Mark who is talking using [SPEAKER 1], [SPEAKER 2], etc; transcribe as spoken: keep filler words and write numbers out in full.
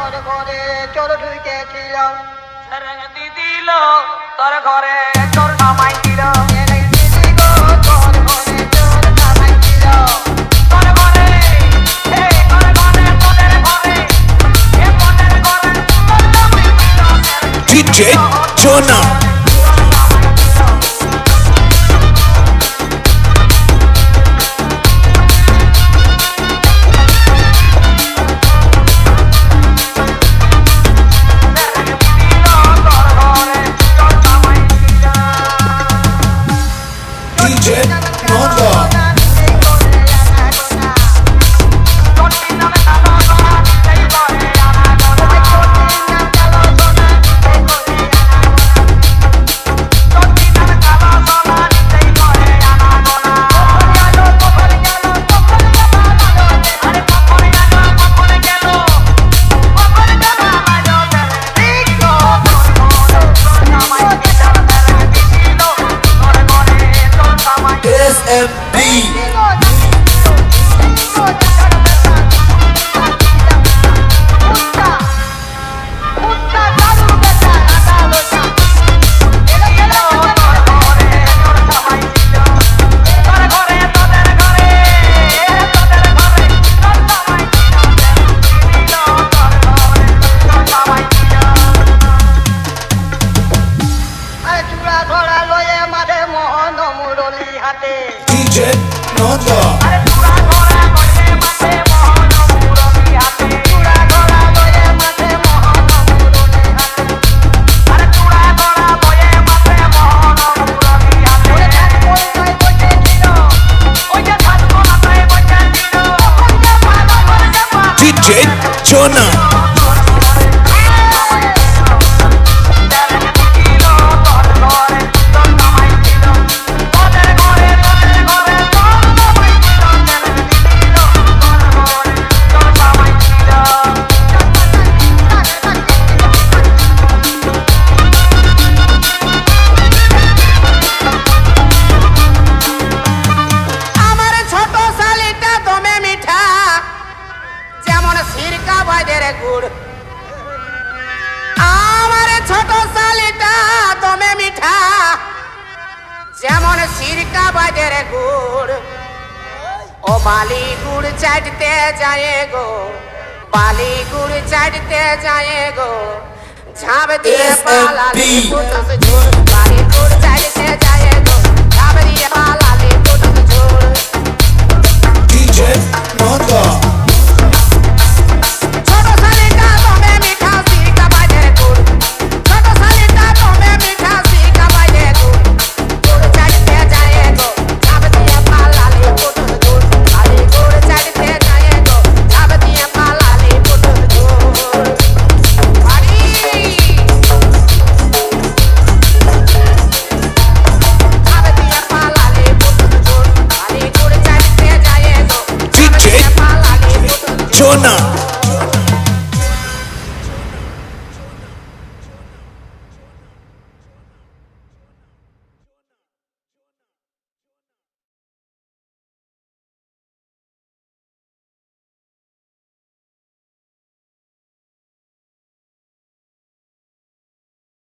[SPEAKER 1] তোর ঘরে চোর ঢুকেছিলাম
[SPEAKER 2] সেরেঙ্গি দিল তোর ঘরে চোর কামাই দিল
[SPEAKER 3] D J Jonah. D J Nanda. S M B. D J Nanda. D J Jonah.
[SPEAKER 2] যেমন সিরকা বাজের গুড় ও বালি গুড় চাটতে যায় গো বালি গুড় চাটতে যায় গো ঝাঁপ দিয়ে পালালে পুটস ঝোর বালি গুড় চাটতে যায় গো ঝাঁপ দিয়ে পালালে পুটস ঝোর
[SPEAKER 3] D J Nanda.